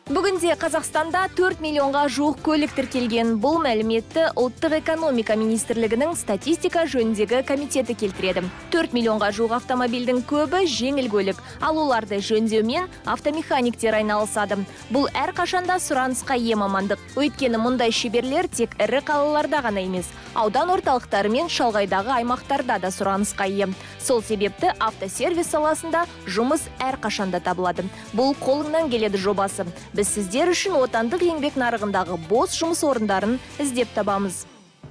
Бүгінде Қазақстанда 4 миллионға жуық көлік тіркелген. Бұл мәліметті Ұлттық экономика министрлігінің статистика жөніндегі комитеті келтіреді. 4 миллионға жуық автомобильдің көбі жеңіл көлік, ал оларды жөндеумен автомеханиктер айналысады. Бұл әрқашанда сұранысқа ие мамандық. Өйткені мұндай шеберлер тек ірі қалаларда ғана емес, аудан орталықтары мен шалғайдағы аймақтарда да сұранысқа ие. Сол себепті автосервис саласында жұмыс әрқашанда табылады. Бұл қолыңнан келеді жобасы. Біз сіздер үшін отандық еңбек нарығындағы бос жұмыс орындарын іздеп табамыз.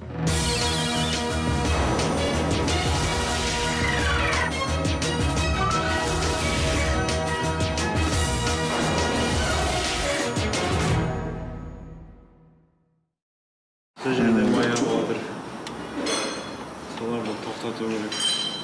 Бұл жерде мая болады. Соларды тоқтату керек.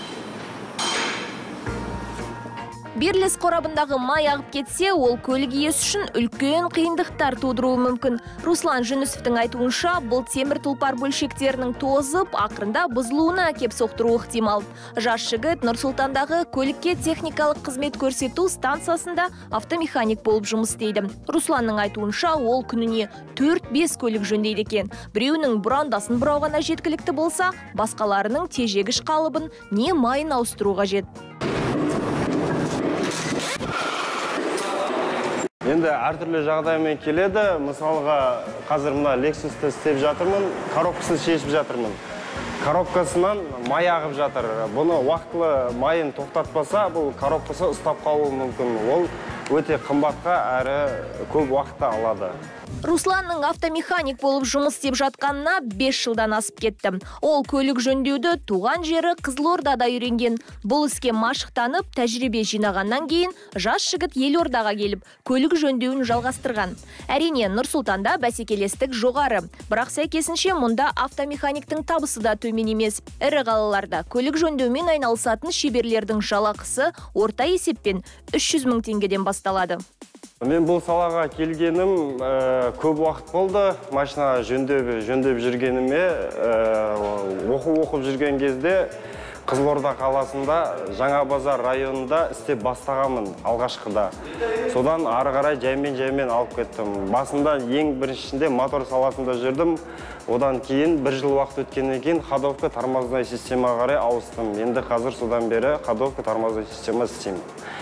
Берлес қорабындағы май ағып кетсе, ол көлік иесі үшін үлкен қиындықтар тудыруы мүмкін. Руслан Жүнісовтың айтуынша, бұл темір тұлпар бөлшектерінің тозып, ақырында бұзылуына әкеп соқтыруы ықтимал. Жас жігіт Нұр-Сұлтандағы көлікке техникалық қызмет көрсету станциясында автомеханик болып жұмыс істейді. Русланның айтуынша, ол күніне 4-5 көлік жөндейді екен. Біреуінің бұрандасын бұрауға жеткілікті болса, басқаларының тежегіш қалыбын не майын ауыстыру қажет. Енді әртүрлі жағдаймен келеді. Мысалға, қазір мына Lexus'ты істеп жатырмын, коробкасын шешіп жатырмын. Коробкасынан май ағып жатыр. Бұны уақытылы майын тоқтатпаса, бұл коробкасы ұстап қалуы мүмкін. Ол өте қымбатқа әрі көп уақытта алады. Русланның автомеханик болып жұмыс істеп жатқанына 5 жылдан асып кетті. Ол көлік жөндеуді туған жері Қызылордада үйренген. Бұл іске машықтанып, тәжірибе жинағаннан кейін жас жігіт Елордаға келіп, көлік жөндеуін жалғастырған. Әрине, Нұр-Сұлтанда бәсекелестік жоғары. Бірақ сәйкесінше мұнда автомеханиктің табысы да төмен емес. Ірі қалаларда көлік жөндеумен айналысатын шеберлердің жалақысы орта есеппен 300 мың теңгеден басталады. Мен бұл салаға келгенім көп уақыт болды. Машина жөндеп жүргеніме, оқып жүрген кезде Қызылорда қаласында Жаңа Базар районында істеп бастағанмын алғашқыда. Содан ары қарай жаймен алып кеттім. Басында ең біріншінде мотор саласында жүрдім. Одан кейін бір жыл уақыт өткеннен кейін ходовка тормозной системаға қарай ауыстым. Енді қазір содан бері ходовка тормозной система істеймін.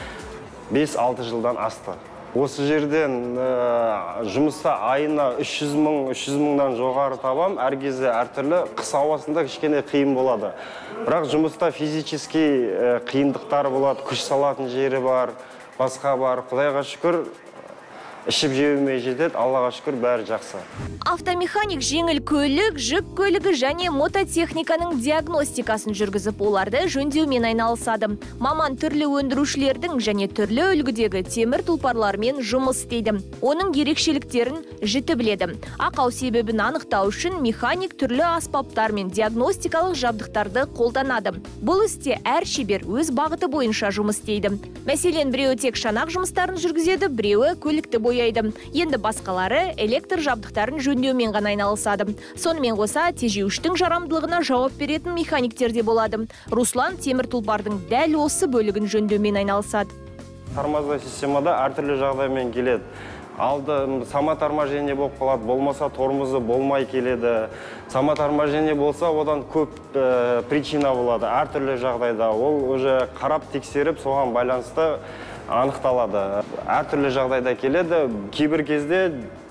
5-6 жылдан асты. Осы жерден жұмыста айына 300 мыңнан жоғары табам. Әр кезде әртүрлі, қыс ауасында кішкене қиын болады. Бірақ жұмыста физически қиындықтары болады, күш салатын жері бар, басқа бар. Құдайға шүкір, ішіп жеуіме жетеді, Аллаға шүкір, бәрі жақсы. Автомеханик жеңіл көлік, жүк көлігі және мототехниканың диагностикасын жүргізіп, оларды жөндеумен айналысады. Маман түрлі өндірушілердің және түрлі үлгідегі темір тұлпарлармен жұмыс істейді. Оның ерекшеліктерін жіті біледі. Ақау себебін анықтау үшін механик түрлі аспаптар мен диагностикалық жабдықтарды қолданады. Бұл істе әр шебер өз бағыты бойынша жұмыс істейді. Мәселен, біреуі тек шанақ жұмыстарын жүргізеді, біреуі көлікті бояйды. Енді басқалары электр жабдықтарын жөндеумен ғана айналысады. Сонымен қоса, тежеуіштің жарамдылығына жауап беретін механиктер де болады. Руслан темір тұлпардың дәл осы бөлігін жөндеумен айналысады. Тормозной системада әртүрлі жағдаймен келеді. Алды сама торможение болып қалады, болмаса тормозы болмай келеді. Сама торможение болса, одан көп причина болады. Әртүрлі жағдайда ол уже қарап тексеріп, соған байланысты анықталады. Әртүрлі жағдайда келеді. Кейбір кезде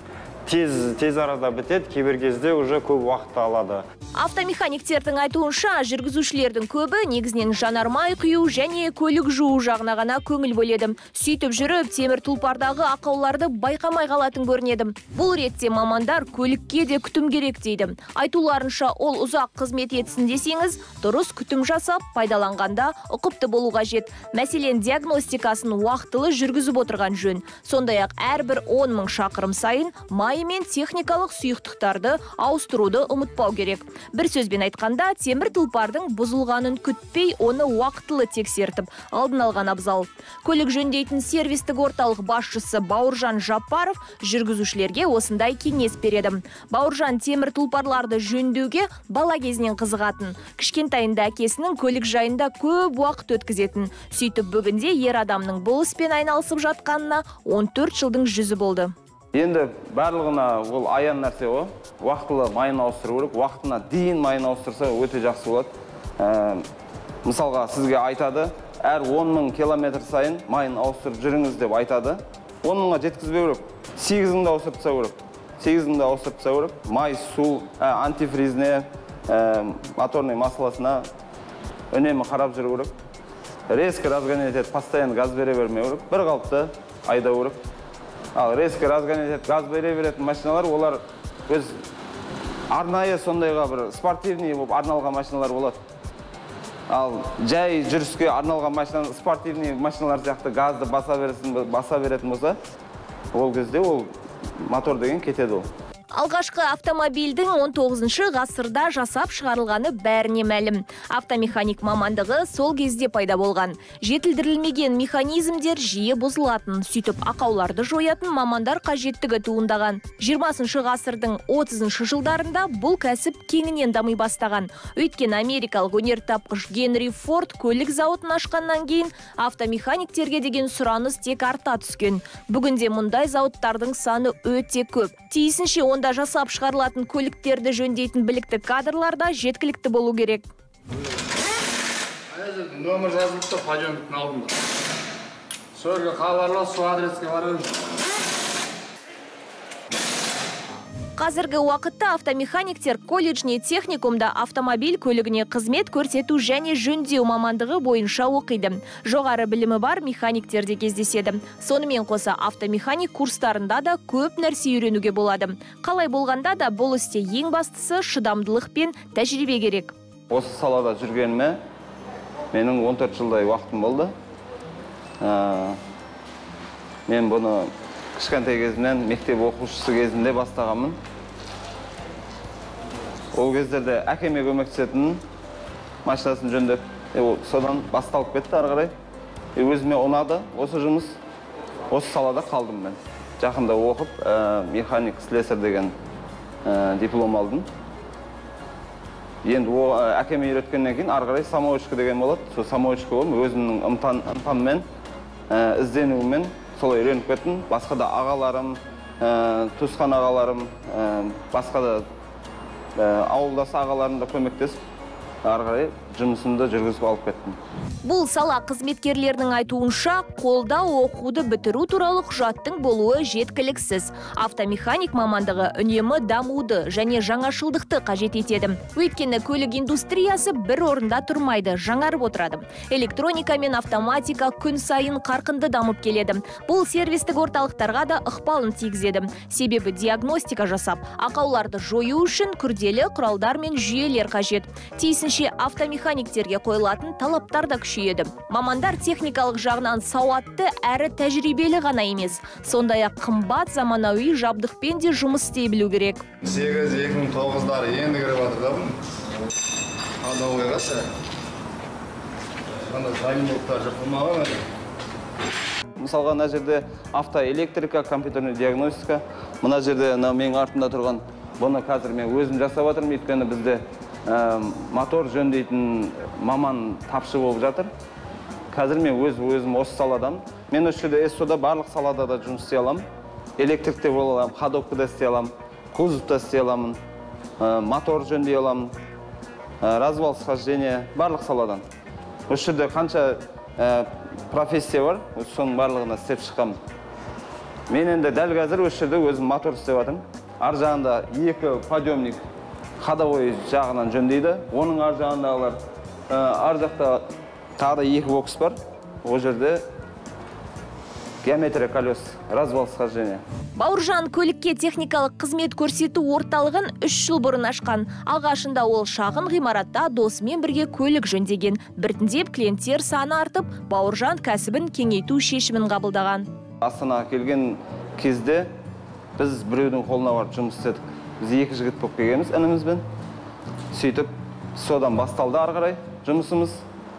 тез арада бітеді, кейбір кезде уже көп уақытты алады. Автомеханиктердің айтуынша, жүргізушілердің көбі негізінен жанармай құю және көлік жуу жағына ғана көңіл бөледі. Сөйтіп жүріп, темір тұлпардағы ақауларды байқамай қалатын көрінеді. Бұл ретте мамандар көлікке де күтім керек дейді. Айтуларынша, ол ұзақ қызмет етсін десеңіз, дұрыс күтім жасап, пайдаланғанда ұқыпты болу қажет. Мәселен, диагностикасын уақытылы жүргізіп отырған жөн. Сондай-ақ әрбір 10 мың шақырым сайын май мен техникалық сұйықтықтарды ауыстыруды ұмытпау керек. Бір сөзбен айтқанда, темір тұлпардың бұзылғанын күтпей, оны уақытылы тексертіп, алдын алған абзал. Көлік жөндейтін сервистік орталық басшысы Бауыржан Жапаров жүргізушілерге осындай кеңес береді. Бауыржан темір тұлпарларды жөндеуге бала кезінен қызығатын. Кішкентайында әкесінің көлік жайында көп уақыт өткізетін. Сөйтіп бүгінде ер адамның бұл іспен айналысып жатқанына 14 жылдың жүзі болды. Енді барлығына ол аян нәрсе ғой. Уақытылы майын ауыстыру керек. Уақытына дейін майын ауыстырса өте жақсы болады. Мысалға сізге айтады, әр 10.000 километр сайын майын ауыстырып жүріңіз деп айтады. 10.000-ға жеткізбеу керек. 8.000-да ауыстырып тастау керек. 8.000-да ауыстырып тастау керек. Май, су, антифризіне, моторный маслосына үнемі қарап жүру керек. Резко разгонять етіп, постоянно газ бере бермеу керек. Бір қалыпты айдау керек. Ал резко разгонять етіп, газ бере беретін машиналар, олар өз арнайы сондайға бір спортивный болып арналған машиналар болады. Ал жай жүріске арналған машина, спортивный машиналар сияқты газды баса беретін болса, ол кезде ол мотор деген кетеді ол. Алғашқы автомобильдің 19 ғасырда жасап шығарылғаны бәріне мәлім. Автомеханик мамандығы сол кезде пайда болған. Жетілдірілмеген механизмдер жиі бұзылатын, сөйтіп ақауларды жоятын мамандар қажеттігі туындаған. 20 ғасырдың 30 жылдарында бұл кәсіп кеңінен дами бастаған. Өйткені америкалық өнертапқыш Генри Форд көлік зауытын ашқаннан кейін автомеханиктерге деген сұраныс тек арта түскен. Бүгінде мұндай зауыттардың саны өте көп. Тиісінше онда жасап шығарылатын көліктерді жөндейтін білікті кадрларда жеткілікті болу керек. Нөмір жазылыпты подъемниктің алдында. Сол хабарлас, сол адреске барамыз. Қазіргі уақытта автомеханиктер колледж не техникумда автомобиль көлігіне қызмет көрсету және жөндеу мамандығы бойынша оқиды. Жоғары білімі бар механиктерде кездеседі. Сонымен қоса автомеханик курстарында да көп нәрсе үйренуге болады. Қалай болғанда да бұл істе ең бастысы шыдамдылық пен тәжірибе керек. Осы салада жүргеніме менің 14 жылдай уақытым болды. Мен бұны кішкентай кезімнен мектеп оқушысы кезінде бастағанмын. Ол кездерде әкеме көмектесетін машинасын жөндеп, содан басталып кетті ары қарай. Өзіме ұнады осы жұмыс. Осы салада қалдым мен. Жақында оқып, механик слесарь деген диплом алдым. Енді әкеме үйреткеннен кейін ары қарай самоучка деген болады. Сол самоучка болым, өзімнің ынтаммен, ізденуіммен солай үйреніп кеттім. Басқа да ағаларым, туысқан ағаларым, басқа да ауылдас ағаларым да көмектесіп, ары қарай жұмысымды жүргізіп алып кеттім. Бұл сала қызметкерлерінің айтуынша, қолда оқуды бітіру туралы құжаттың болуы жеткіліксіз. Автомеханик мамандығы үнемі дамуды және жаңашылдықты қажет етеді. Өйткені көлік индустриясы бір орында тұрмайды, жаңарып отырады. Электроника мен автоматика күн сайын қарқынды дамып келеді. Бұл сервистік орталықтарға да ықпалын тигізеді. Себебі диагностика жасап, ақауларды жою үшін күрделі құралдар мен жүйелер қажет. Тиісінше автомеханиктерге қойылатын талаптар да күшейеді. Мамандар техникалық жағынан сауатты әрі тәжірибелі ғана емес. Сондай-ақ қымбат заманауи жабдықпен де жұмыс істей білу керек. 8-2009-дар енді кіріп жатыр да бұл. Ана ойғашы. Ана дайындықтар жапылмаған. Мысалға, мына жерде автоэлектрика, компьютерный диагностика. Мына жерде менің артында тұрған бұны қазір мен өзім жасап жатырмын, өйткені бізде мотор жөндейтін маман тапшы болып жатыр. Қазір мен өзім осы саладамын. Мен осы жерде СО-да барлық салада да жұмыс істей аламын. Электрикте бола аламын, ходовкада істей аламын, кузовта істей аламын, мотор жөндей аламын, развал схождения, барлық саладан. Осы жерде қанша профессия бар, соның барлығына істеп шыққанмын. Мен енді дәл қазір осы жерде өзім мотор істеп жатырмын. Ар жағында 2 подъемник ходовой жағынан жөндейді. Оның ар жағындағылар, ар жақта тағы да 2 бокс бар. Ол жерде геометрия колес, развал схождения. Бауыржан көлікке техникалық қызмет көрсету орталығын 3 жыл бұрын ашқан. Алғашында ол шағын ғимаратта досымен бірге көлік жөндеген. Біртіндеп клиенттер саны артып, Бауыржан кәсібін кеңейту шешімін қабылдаған. Астанаға келген кезде біз біреудің қолына барып жұмыс істедік. Біз 2 жігіт болып келгенбіз інімізбен. Сөйтіп, содан басталды ары қарай жұмысымыз.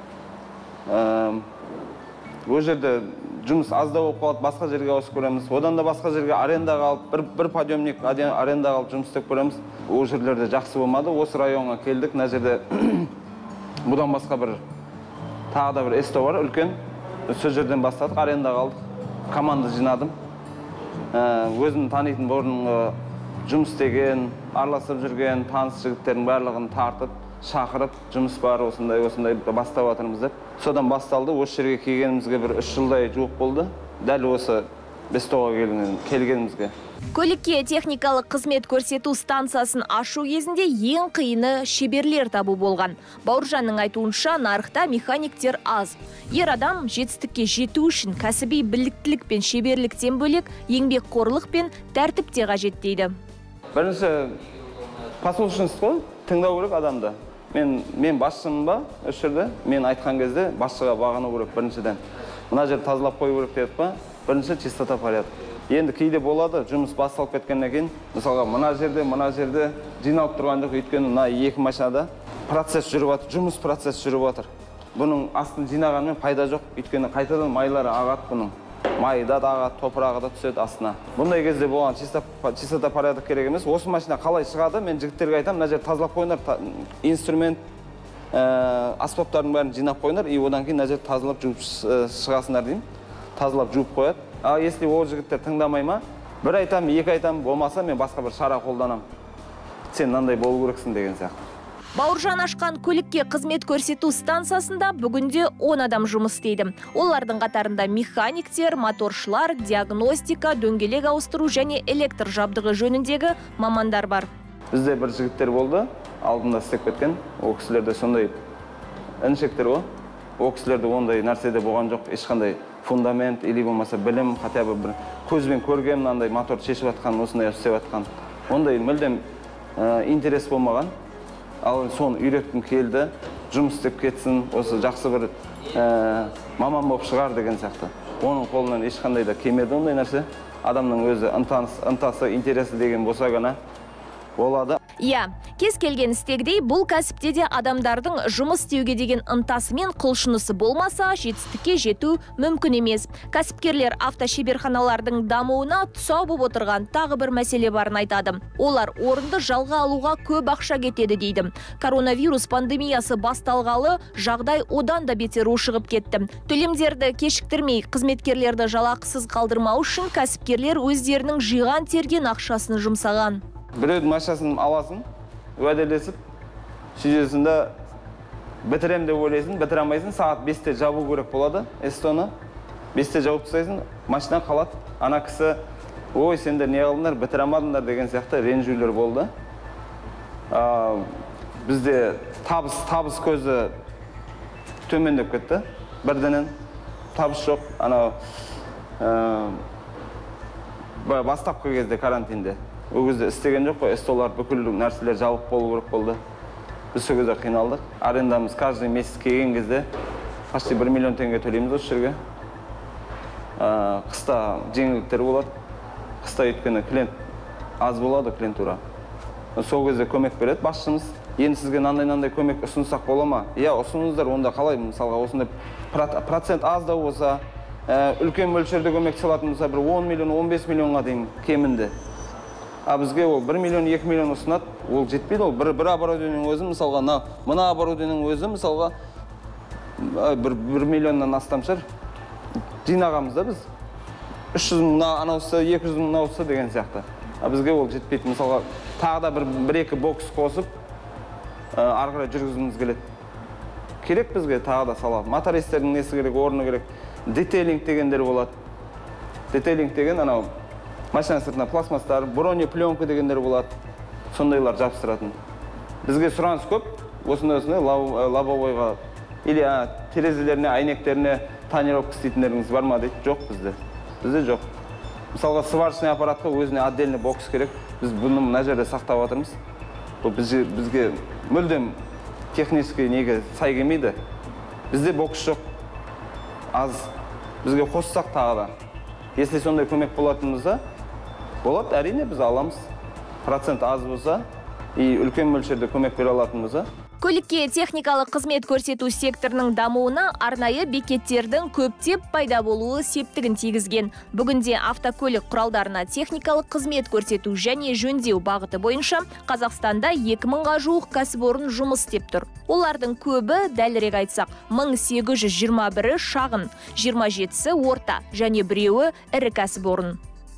Ол жерде жұмыс аздау болып қалады, басқа жерге ауысып көреміз. Одан да басқа жерге арендаға алып, бір подъемник арендаға алып жұмыс істеп көреміз. Ол жерлерде жақсы болмады. Осы районға келдік. Мына жерде бұдан басқа тағы да бір СТО бар, үлкен. Сол жерден бастадық, арендаға алдық. Команда жинадым. өзім танитын бұрынғы жұмыс істеген, араласып жүрген таныс жігіттердің барлығын тартып, шақырып, жұмыс бар, осындай бастап жатырмыз деп. Содан басталды, осы жерге келгенімізге бір 3 жылдай жуық болды. Дәл осы Бестоға келгенімізге. Көлікке техникалық қызмет көрсету станциясын ашу кезінде ең қиыны шеберлер табу болған. Бауыржанның айтуынша, нарықта механиктер аз. Ер адам жетістікке жету үшін кәсіби біліктілік пен шеберліктен бөлек еңбекқорлық пен тәртіп те қажет дейді. Бірінші послушность қой, тыңдау керек адамды. Мен басшымын ба, осы жерде мен айтқан кезде басшыға бағыну керек біріншіден. Мына жер тазалап қою керек дедік па, бірінші чистота порядок. Енді кейде болады, жұмыс басталып кеткеннен кейін, мысалға мына жерде жиналып тұрған жоқ, өйткені мына екі машинада процесс жүріп жатыр, жұмыс процесс жүріп жатыр. Бұның астын жинағанмен пайда жоқ, өйткені қайтадан майлары ағады бұның. Майда да ағады, топырағы да түседі астына. Бұндай кезде болған чистота порядок керек емес. Осы машина қалай шығады, мен жігіттерге айтам, мына жер тазалап қойыңдар, инструмент, аспаптардың бәрін жинап қойыңдар, и одан кейін мына жер тазалап жуып шығасыңдар деймін. Тазалап жуып қояды. А если ол жігіттер тыңдамай ма, бір айтам, екі айтам, болмаса мен басқа бір шара қолданам. Сен мынандай болу керексің деген сияқты. Бауыржан ашқан көлікке қызмет көрсету станциясында бүгінде 10 адам жұмыс істейді. Олардың қатарында механиктер, моторшылар, диагностика, дөңгелек ауыстыру және электр жабдығы жөніндегі мамандар бар. Бізде бір жігіттер болды, алдында істеп кеткен. Ол кісілерде сондай інішектер ғой. Ол кісілерде ондай нәрседе болған жоқ, ешқандай фундамент или болмаса білім, хотя бы бір көзбен көрген мынандай мотор шешіп жатқан, осындай істеп жатқан. Ондай мүлдем интерес болмаған. Ал соны үйреткім келді, жұмыс істеп кетсін, осы жақсы бір маман болып шығар деген сияқты. Оның қолынан ешқандай да келмеді ондай нәрсе. Адамның өзі ынтасы, интересі деген болса ғана болады. Иә, кез келген істегдей бұл кәсіпте де адамдардың жұмыс істеуге деген ынтасы мен құлшынысы болмаса, жетістікке жету мүмкін емес. Кәсіпкерлер автошеберханалардың дамуына тұсау болып отырған тағы бір мәселе барын айтады. Олар орынды жалға алуға көп ақша кетеді дейді. Коронавирус пандемиясы басталғалы жағдай одан да бетер ушығып кетті. Төлемдерді кешіктірмей, қызметкерлерді жалақысыз қалдырмау үшін кәсіпкерлер өздерінің жиған терген ақшасын жұмсаған. Біреудің машинасын аласың, уәделесіп, шүйесінде бітірем деп ойлайсың, бітіре алмайсың, сағат 5-те жабу керек болады, эстоны. 5-те жауып тастайсың, машина қалады. Ана кісі, ой, сендер не қылдыңдар, бітіре алмадыңдар деген сияқты ренжулер болды. Бізде табыс көзі төмендеп кетті. Бірденен табыс жоқ. Бастапқы кезде карантинде. Ол кезде істеген жоқ қой, эстолар бүкіл нәрселер жабық болу керек болды. Біз сол кезде қиналдық. Арендамыз каждый месяц келген кезде почти 1 миллион теңге төлейміз осы жерге. Қыста жеңілдіктер болады. Қыста өйткені клиент аз болады, клиентура. Сол кезде көмек береді басшымыз. Енді сізге нандай көмек ұсынсақ бола ма? Иә, ұсыныңыздар, онда қалай, мысалға осындай процент аз да болса, үлкен мөлшерде көмек салатын болса, бір 10 миллион, 15 миллионға дейін кемінде. А бізге ол 1 миллион, 2 миллион ұсынады, ол жетпейді, ол бір оборудованың өзі, мысалға, мына оборудованың өзі, мысалға, 1 миллионнан астам шығар. Жинағамыз да біз. 300 мың анаусы, 200 мың анаусы деген сияқты. А бізге ол жетпейді, мысалға, тағы да 1-2 бокс қосып, ары қарай жүргізіміз келеді. Керек бізге тағы да сала. Мотористердің несі керек, орны керек. Детейлинг дегендер болады. Детейлинг деген анау машина сыртына пластмастар, бронепленка дегендер болады. Сондайлар жабыстыратын. Бізге сұраныс көп. Осындай лобовойға или терезелеріне, айнектеріне тонировка істейтіндеріңіз бар ма дейді. Жоқ бізде. Бізде жоқ. Мысалға сварочный аппаратқа өзіне отдельный бокс керек. Біз бұны мына жерде сақтап жатырмыз. Бұл бізге мүлдем технический неге сай келмейді. Бізде бокс жоқ. Аз. Бізге қоссақ тағы да. Если сондай көмек болатынымызда, болады, әрине біз аламыз. Процент аз болса, и үлкен мөлшерде көмек бере алатынымызда. Көлікке техникалық қызмет көрсету секторының дамуына арнайы бекеттердің көптеп пайда болуы септігін тигізген. Бүгінде автокөлік құралдарына техникалық қызмет көрсету және жөндеу бағыты бойынша Қазақстанда 2000-ға жуық кәсіпорын жұмыс істеп тұр. Олардың көбі, дәлірек айтсақ, 1821-і шағын, 27-сі орта және біреуі ірі кәсіпорын.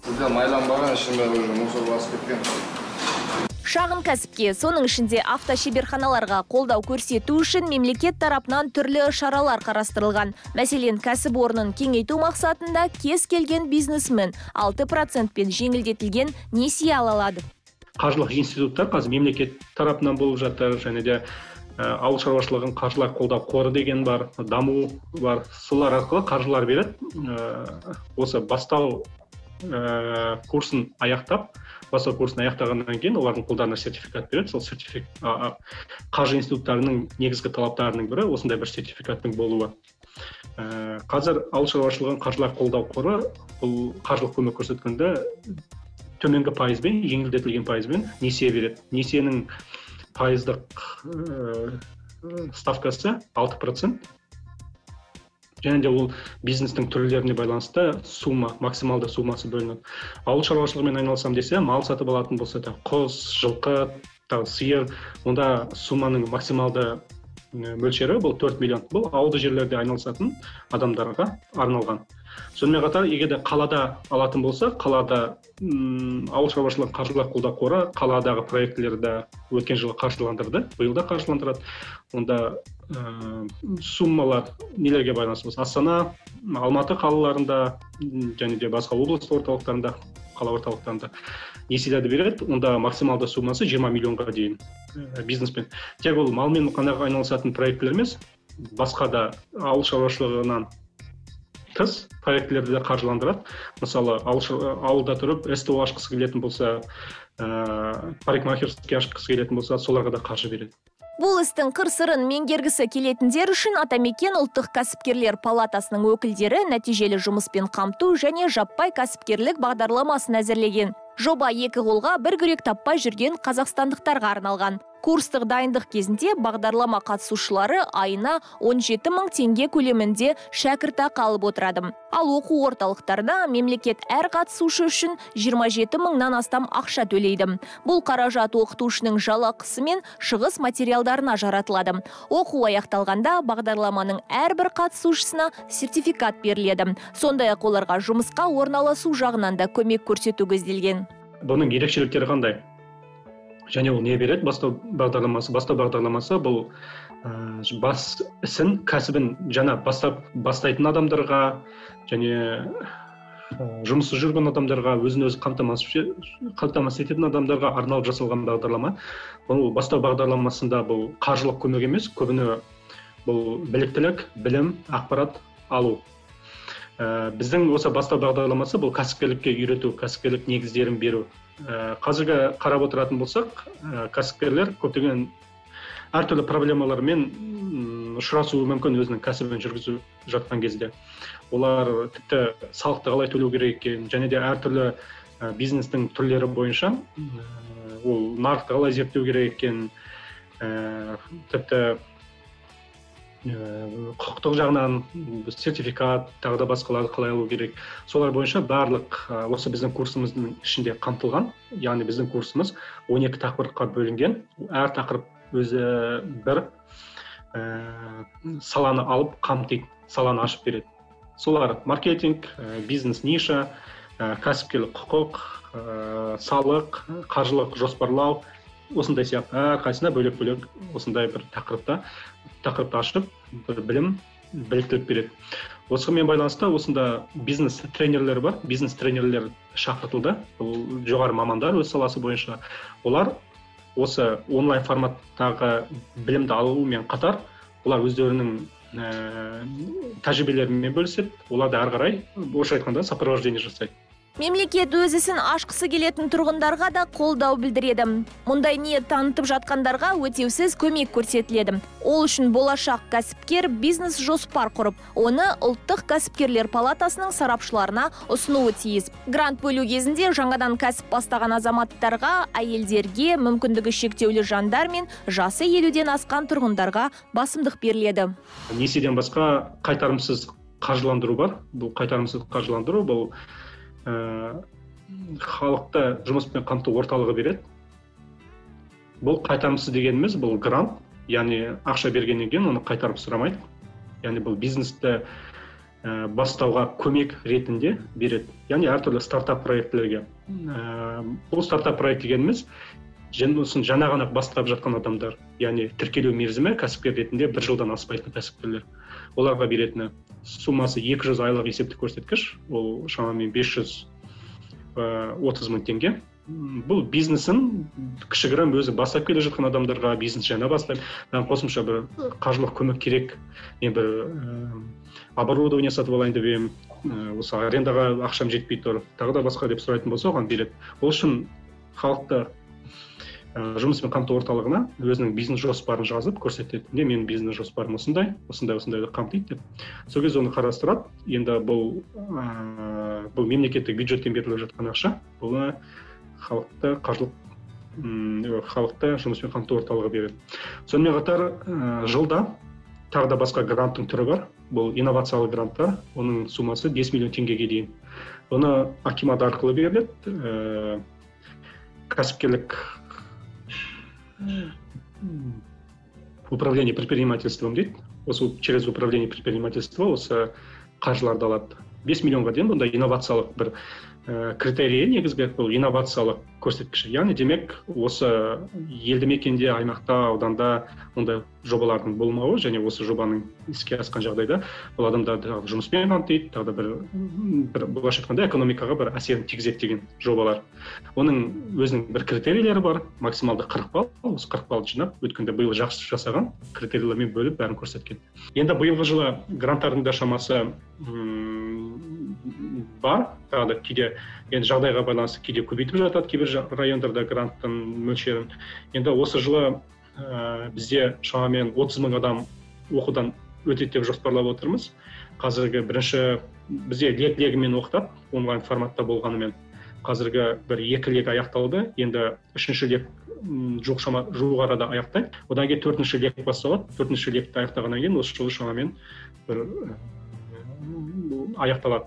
Бізде майланбаған ішінде уже мусор басып кеткен. Шағын кәсіпке, соның ішінде автошеберханаларға қолдау көрсету үшін мемлекет тарапынан түрлі шаралар қарастырылған. Мәселен, кәсіп орнын кеңейту мақсатында кез келген бизнесмен 6%-пен жеңілдетілген несие ала алады. Қаржылық институттар қазір мемлекет тарапынан болып жатыр, және де ауыл шаруашылығын қаржылай қолдау қоры деген бар, даму бар. Солар арқылы қаржылар береді. Осы бастау курсын аяқтағаннан кейін олардың қолдарына сертификат береді. Сол сертификат қаржы институттарының негізгі талаптарының бірі осындай бір сертификаттың болуы. Қазір ауыл шаруашылығын қаржылай қолдау қоры бұл қаржылық көмек көрсеткенде төменгі пайызбен, жеңілдетілген пайызбен несие береді. Несиенің пайыздық ставкасы 6%. Және де ол бизнестің түрлеріне байланысты максималды суммасы бөлінеді. Ауыл шаруашылығымен айналысам десе, мал сатып алатын болса, құс, жылқы, сиыр, онда сумманың максималды мөлшері бұл 4 миллион. Бұл ауылды жерлерде айналысатын адамдарға арналған. Сонымен қатар, егер де қалада алатын болса, қалада ауыл шаруашылығы қаржылай қолдау қоры қаладағы проектілерді өткен жылы қаржыландырды, биыл да қаржыландырады. Онда суммалар нелерге байланысты болса, Астана, Алматы қалаларында және де басқа облыс орталықтарында, қала орталықтарында несиелерді береді. Онда максималды суммасы 20 миллионға дейін бизнеспен. Тек ол малмен қана айналысатын проектілер емес, басқа да ауыл шаруашылығынан тыс проектілерді де қаржыландырады. Мысалы, ауылда тұрып СТО ашқысы келетін болса, парикмахерский ашқысы келетін болса, соларға да қаржы береді. Бұл істің қыр-сырын меңгергісі келетіндер үшін Атамекен ұлттық кәсіпкерлер палатасының өкілдері нәтижелі жұмыспен қамту және жаппай кәсіпкерлік бағдарламасын әзірлеген. Жоба екі қолға бір күрек таппай жүрген қазақстандықтарға арналған. Курстық дайындық кезінде бағдарлама қатысушылары айына 17 мың теңге көлемінде шәкіртақы алып отырады. Ал оқу орталықтарда мемлекет әр қатысушы үшін 27 мыңнан астам ақша төлейді. Бұл қаражат оқытушының жалақысы мен шығыс материалдарына жаратылады. Оқу аяқталғанда бағдарламаның әрбір қатысушысына сертификат беріледі. Сондай-ақ оларға жұмысқа орналасу жағынан да көмек көрсету көзделген. Бұның ерекшеліктері қандай? Және ол не береді? Бастау бағдарламасы бұл бас ісін, кәсібін жаңа бастайтын адамдарға және жұмыссыз жүрген адамдарға, өзін-өзі қамтамасыз ететін адамдарға арналып жасалған бағдарлама. Бұл бастау бағдарламасында бұл қаржылық көмек емес, көбіне бұл біліктілік, білім, ақпарат алу. Біздің осы бастау бағдарламасы бұл кәсіпкерлікке үйрету, кәсіпкерлік негіздерін беру. Қазіргі қарап отыратын болсақ, кәсіпкерлер көптеген әртүрлі проблемалармен ұшырасуы мүмкін өзінің кәсібін жүргізіп жатқан кезде. Олар тіпті салықты қалай төлеу керек екен, және де әртүрлі бизнестің түрлері бойынша ол нарықты қалай зерттеу керек екен, тіпті құқықтық жағынан сертификат, тағы да басқаларды қалай алу керек. Солар бойынша барлық осы біздің курсымыздың ішінде қамтылған. Яғни біздің курсымыз 12 тақырыпқа бөлінген. Әр тақырып өзі бір саланы алып қамтиды, саланы ашып береді. Солар маркетинг, бизнес ниша, кәсіпкерлік құқық, салық, қаржылық жоспарлау, осындай сияқты әрқайсысына бөлек-бөлек осындай бір тақырыпты ашып, бір білім, біліктілік береді. Осымен байланысты осында бизнес тренерлер бар, бизнес тренерлер шақыртылды. Бұл жоғары мамандар өз саласы бойынша. Олар осы онлайн форматтағы білімді алумен қатар, олар өздерінің тәжірибелерімен бөліседі. Оларды әрі қарай, орысша айтқанда, сопровождение жасайды. Мемлекет өз ісін ашқысы келетін тұрғындарға да қолдау білдіреді. Мұндай ниет танытып жатқандарға өтеусіз көмек көрсетіледі. Ол үшін болашақ кәсіпкер бизнес жоспар құрып, оны ұлттық кәсіпкерлер палатасының сарапшыларына ұсынуы тиіс. Грант бөлу кезінде жаңадан кәсіп бастаған азаматтарға, әйелдерге, мүмкіндігі шектеулі жандар мен жасы 50-ден асқан тұрғындарға басымдық беріледі. Несиеден басқа қайтарымсыз қаржыландыру бар. Бұл қайтарымсыз қаржыландыру бұл халықты жұмыспен қамту орталығы береді. Бұл қайтарымсыз дегеніміз, бұл грант, яғни ақша бергеннен кейін оны қайтарып сұрамайды. Яғни бұл бизнесті бастауға көмек ретінде береді. Яғни әртүрлі стартап проектілерге. Бұл стартап проект дегеніміз жаңа ғана бастап жатқан адамдар, яғни тіркелу мерзімі кәсіпкер ретінде 1 жылдан аспайтын кәсіпкерлер. Оларға беретіні суммасы 200 айлық есептік көрсеткіш, ол шамамен 530 мың теңге. Бұл бизнесін кішігірім өзі бастап келе жатқан адамдарға, бизнес жаңа бастап, қосымша бір қаржылық көмек керек, мен бір оборудование сатып алайын деп едім, осы арендаға ақшам жетпей тұр, тағы да басқа деп сұрайтын болса, оған береді. Ол үшін халықты жұмыспен қамту орталығына өзінің бизнес жоспарын жазып көрсетеді. Менің бизнес жоспарым осындайды қамтиды деп. Сол кезде оны қарастырады. Енді бұл мемлекеттік бюджеттен беріліп жатқан ақша, бұл халықты жұмыспен қамту орталығы береді. Сонымен қатар жылда тағы да басқа гранттың түрі бар. Бұл инновациялық гранттар, оның суммасы 5 миллион теңгеге дейін. Оны акимат арқылы беріледі. Кәсіпкерлік управление предпринимательством дейді. Осы через управление предпринимательства осы қаржыларды алады. 5 миллионға дейін бұнда инновациялық бір критерийі негізгі бұл инновациялық көрсеткіші. Яғни демек осы елді мекенде, аймақта, ауданда ондай жобалардың болмауы және осы жобаның іске асқан жағдайда бұл адамдарды жұмыспен қамтиды, тағы да бір былайша айтқанда экономикаға бір әсерін тигізеді деген жобалар. Оның өзінің бір критерийлері бар, максималды 40 балл, осы 40 балл жинап, өткенде биыл жақсы жасаған критерийлермен бөліп бәрін көрсеткен. Енді биылғы жылы гранттардың да шамасы бар, тағы да кейде енді жағдайға байланысты кейде көбейтіп жатады, кейбір райондарда гранттың мөлшерін. Енді осы жылы бізде шамамен 30 мың адам оқудан өтеді деп жоспарлап отырмыз. Қазіргі бірінші бізде легімен оқытады, онлайн форматта болғанымен. Қазіргі бір 2 лек аяқталды, енді 3-ші лек жуық арада аяқтайды. Одан кейін 4-ші лек басталады. 4-ші лекті аяқтағаннан кейін осы жылы шамамен бір аяқталады.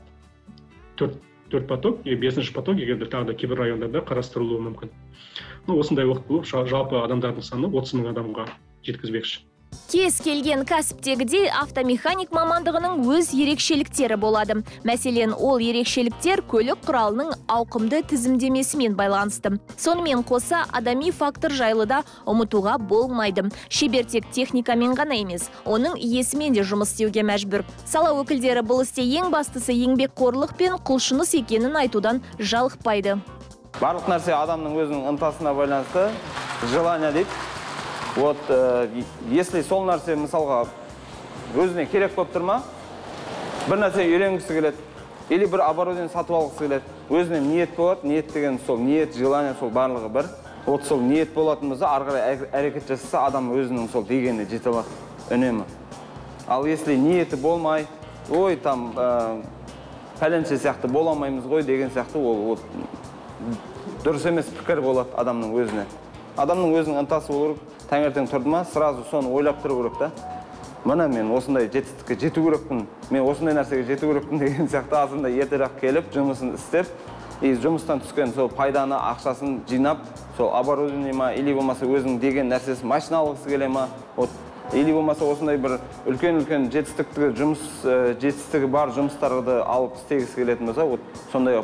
4 поток, 5-ші поток егерде тағы да кейбір райондарда қарастырылуы мүмкін. Осындай уақыт болып, жалпы адамдардың саны 30 мың адамға жеткізбекші. Кез келген кәсіптегідей автомеханик мамандығының өз ерекшеліктері болады. Мәселен, ол ерекшеліктер көлік құралының ауқымды тізімдемесімен байланысты. Сонымен қоса адами фактор жайлы да ұмытуға болмайды. Шебер тек техникамен ғана емес, оның иесімен де жұмыс істеуге мәжбүр. Сала өкілдері бұл істе ең бастысы еңбекқорлық пен құлшыныс екенін айтудан жалықпайды. Барлық нәрсе адамның өзінің ынтасына байланысты, желание дейді. Вот, если сол нәрсе мысалға өзіне керек болып тұрма, бір нәрсе үйренгісі келеді, или бір оборудование сатып алғысы келеді, өзіне ниет болады, ниет деген сол ниет, желание сол барлығы бір. Вот сол ниет болатын болса, ары қарай әрекет жасаса, адам өзінің сол дегеніне жете алады үнемі. Ал если ниеті болмай, ой, там пәленше сияқты бола алмаймыз ғой деген сияқты, ол дұрыс емес пікір болады адамның өзіне. Адамның өзінің ынтасы болу керек. Таңертең тұрды ма, сразу соны ойлап тұру керек та. Мына мен осындай жетістікке жету керекпін, мен осындай нәрсеге жету керекпін деген сияқты азында ертерек келіп, жұмысын істеп, жұмыстан түскен сол пайданы, ақшасын жинап, сол оборудование ма, или болмаса өзінің деген нәрсесі машина алғысы келе ма, или болмаса осындай бір үлкен жетістігі бар жұмыстарды алып істегісі келетін болса, сондай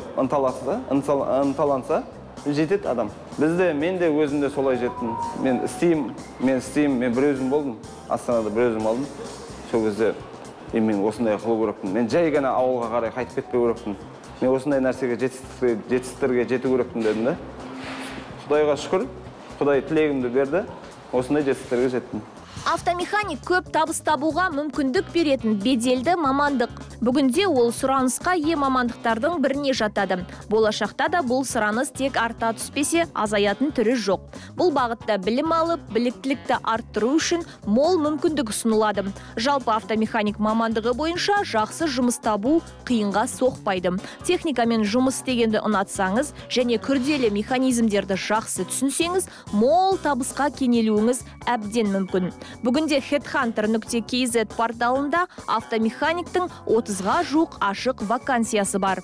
ынталанса, жетеді адам. Мен де өзімде солай жеттім. Мен істеймін, мен бір өзім болдым. Астанада бір өзім алдым. Сол кезде мен осындай қылу керекпін. Мен жай ғана ауылға қарай қайтып кетпеу керекпін. Мен осындай нәрсеге жетістіктерге жету керекпін дедім де. Құдайға шүкір, Құдай тілегімді берді. Осындай жетістіктерге жеттім. Автомеханик көп табыс табуға мүмкіндік беретін беделді мамандық. Бүгінде ол сұранысқа ие мамандықтардың біріне жатады. Болашақта да бұл сұраныс тек арта түспесе, азаятын түрі жоқ. Бұл бағытта білім алып, біліктілікті арттыру үшін мол мүмкіндік ұсынылады. Жалпы автомеханик мамандығы бойынша жақсы жұмыс табу қиынға соқпайды. Техникамен жұмыс істегенді ұнатсаңыз және күрделі механизмдерді жақсы түсінсеңіз, мол табысқа кенелуіңіз әбден мүмкін. Бүгінде headhunter.kz порталында автомеханиктің 30-ға жуық ашық вакансиясы бар.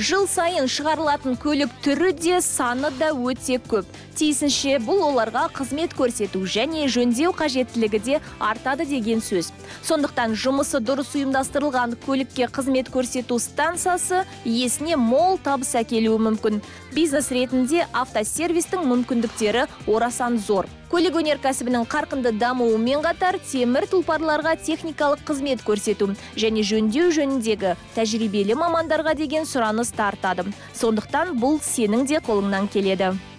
Жыл сайын шығарылатын көлік түрі де саны да өте көп. Тиісінше бұл оларға қызмет көрсету және жөндеу қажеттілігі де артады деген сөз. Сондықтан жұмысы дұрыс ұйымдастырылған көлікке қызмет көрсету станциясы иесіне мол табыс әкелуі мүмкін. Бизнес ретінде автосервистің мүмкіндіктері орасан зор. Көлік өнеркәсібінің қарқынды дамуымен қатар темір тұлпарларға техникалық қызмет көрсету және жөндеу жөніндегі тәжірибелі мамандарға деген сұраныс артады. Сондықтан бұл сенің де қолыңнан келеді.